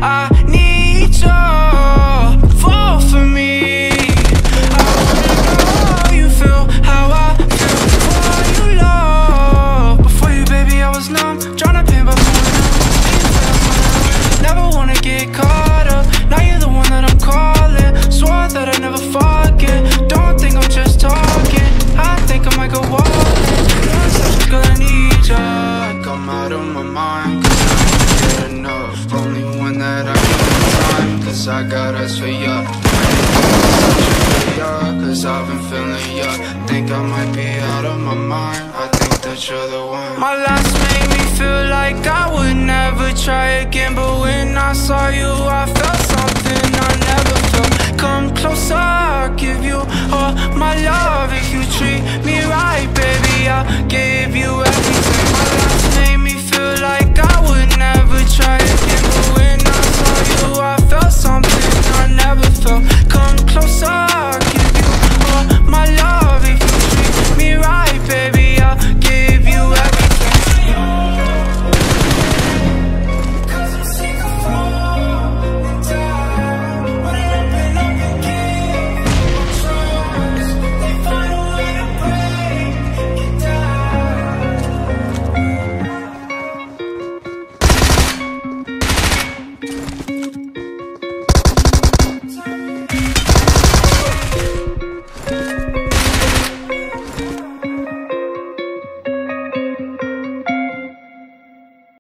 I need you, fall for me. I wanna know how you feel, how I feel before you love. Before you, baby, I was numb, tryna paint by never wanna get caught up. Now you're the one that I'm calling. Swore that I'd never forget. Don't think I'm just talking. I think I might go walking. You're such a girl, I need ya. I'm out of my mind, cause I can't get enough. Only one that I give time, cause I got us for ya. Cause I've been feeling ya. Think I might be out of my mind. I think that you're the one. My last made me feel like I would never try again, but when I saw you I felt something I never felt. Come closer, I'll give you all my love. If you treat me right, baby, I'll give you everything.